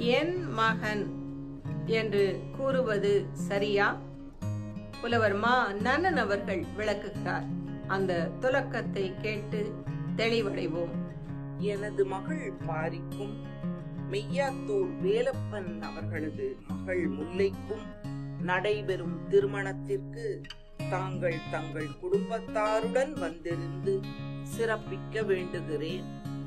என் மகன் என்று கூறுவது சரியா? புலவர் மா. நன்னன் அவர்கள் விளக்குகிறார். அந்த துலக்கத்தை கேட்டு தெளிவடைவோம். எனது மகள் பாரிக்கும் மெய்யாத்தூர் வேலப்பன் அவர்களது மகள் முல்லைக்கும் நடைபெறும் திருமணத்திற்கு தாங்கள் தங்கள் குடும்பத்தாருடன் வந்திருந்து சிறப்பிக்க வேண்டுகிறேன்.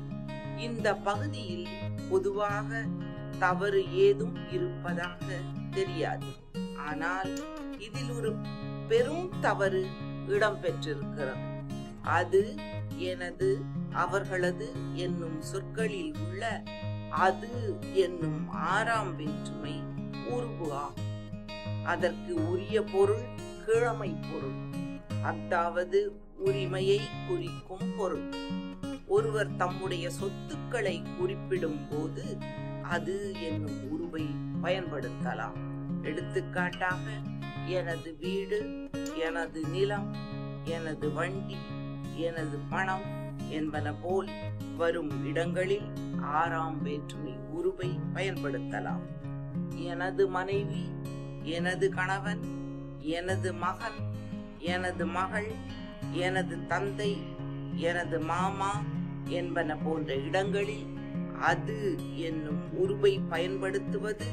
இந்த பகுதியில் பொதுவாக தவறு ஏதும் இருப்பதாக தெரியாது. ஆனால் இதில் ஒரு பெரும் தவறு இடம்பெற்றிருக்கிறது. அது எனது, அவர்களது என்னும் சொற்களில் உள்ள அது என்னும் 6ஆம் வேற்றுமை உருபு ஆகும். அதற்கு உரிய பொருள் கிழமை பொருள், அதாவது உரிமையை குறிக்கும் பொருள். ஒருவர் தம்முடைய சொத்துக்களை குறிப்பிடும் போது அது என்னும் உருவை பயன்படுத்தலாம். எடுத்துக்காட்டாக, எனது வீடு, எனது நிலம், எனது வண்டி, எனது பணம் என்பன போல் வரும் இடங்களில் 6ஆம் வேற்றுமை உருவை பயன்படுத்தலாம். எனது மனைவி, எனது கணவன், எனது மகன், எனது மகள், எனது தந்தை, எனது மாமா என்பன போன்ற இடங்களில் அது என்னும் உருவை பயன்படுத்துவது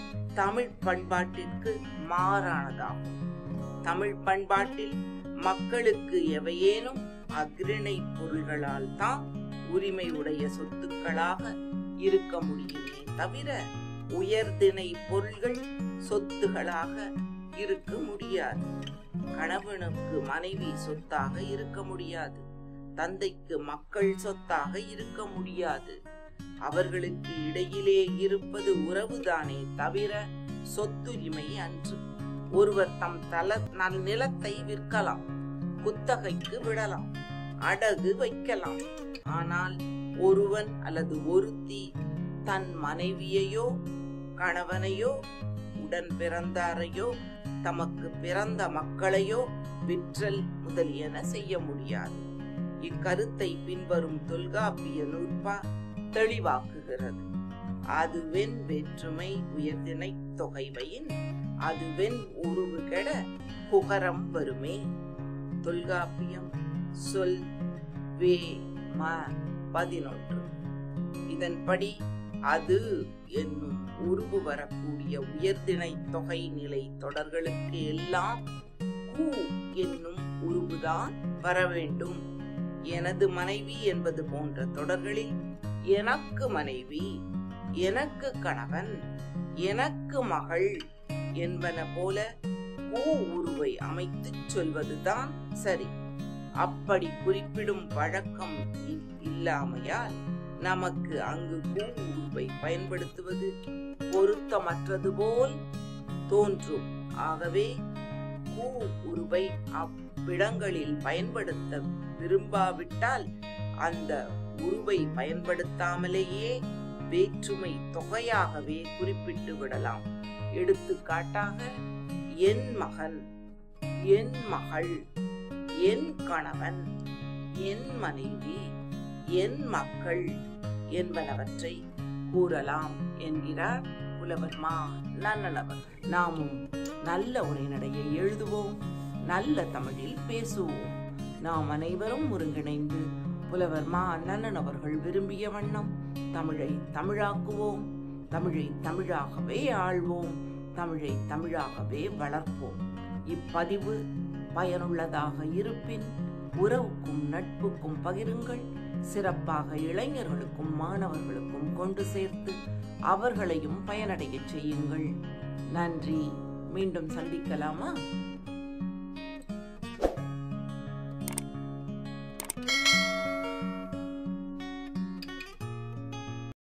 தமிழ் பண்பாட்டிற்கு மாறானதாகும். தமிழ் பண்பாட்டில் மக்களுக்கு எவையேனும் அக்ரிணை பொருள்களால் தான் உரிமை உடைய சொத்துக்களாக இருக்க முடியுமே தவிர உயர்திணை பொருள்கள் சொத்துகளாக இருக்க முடியாது. கணவனுக்கு மனைவி சொத்தாக இருக்க முடியாது. தந்தைக்கு மக்கள் சொத்தாக இருக்க முடியாது. அவர்களுக்கு இடையிலே இருப்பது உறவுதானே தவிர சொத்துரிமை அன்று. ஒருவர் தம் நிலத்தை விற்கலாம், குத்தகைக்கு விடலாம், அடகு வைக்கலாம். ஆனால் ஒருவன் அல்லது ஒருத்தி தன் மனைவியையோ கணவனையோ உடன் பிறந்தாரையோ தமக்கு பிறந்த மக்களையோ விற்றல் முதலியன செய்ய முடியாது. இக்கருத்தை பின்வரும் தொல்காப்பிய நூற்பா தெளிவாக்குகிறது. அதுவென் வேற்றுமை உயர்திணை தொகைவையின் அதுவென் உருவு கெட குகரம் வருமே. தொல்காப்பியம் சொல் வே ம 11. இதன்படி அது என்னும் உருவு வரக்கூடிய உயர்திணை தொகை நிலை தொடர்களுக்கு எல்லாம் கு என்னும் உருவுதான் வர வேண்டும். எனது மனைவி என்பது போன்ற தொடர்களில் எனக்கு மனைவி, எனக்கு கணவன், எனக்கு மகள் என்பன போல கூ உருவை அமைத்து சொல்வதுதான் சரி. அப்படி குறிப்பிடும் வழக்கம் இல்லாமையால் நமக்கு அங்கு கூ உருவை பயன்படுத்துவது பொருத்தமற்றது போல் தோன்றும். ஆகவே கூ உருவை அவ்விடங்களில் பயன்படுத்த விரும்பாவிட்டால் அந்த உருவை பயன்படுத்தாமலேயே வேற்றுமை தொகையாகவே குறிப்பிட்டு விடலாம். எடுத்துக்காட்டாக, என் மகன், என் மகள், என் கணவன், என் மனைவி, என் மக்கள் என்பனவற்றை கூறலாம் என்கிறார் புலவர் மா. நன்னன் அவர்கள். நாமும் நல்ல உரைநடையை எழுதுவோம், நல்ல தமிழில் பேசுவோம். நாம் அனைவரும் ஒருங்கிணைந்து புலவர் மா. நன்னன் அவர்கள் விரும்பிய வண்ணம் தமிழை தமிழாக்குவோம், தமிழை தமிழாகவே ஆள்வோம், தமிழை தமிழாகவே வளர்ப்போம். இப்பதிவு பயனுள்ளதாக இருப்பின் உறவுக்கும் நட்புக்கும் பகிருங்கள். சிறப்பாக இளைஞர்களுக்கும் மாணவர்களுக்கும் கொண்டு சேர்த்து அவர்களையும் பயனடைய செய்யுங்கள். நன்றி. மீண்டும் சந்திக்கலாமா?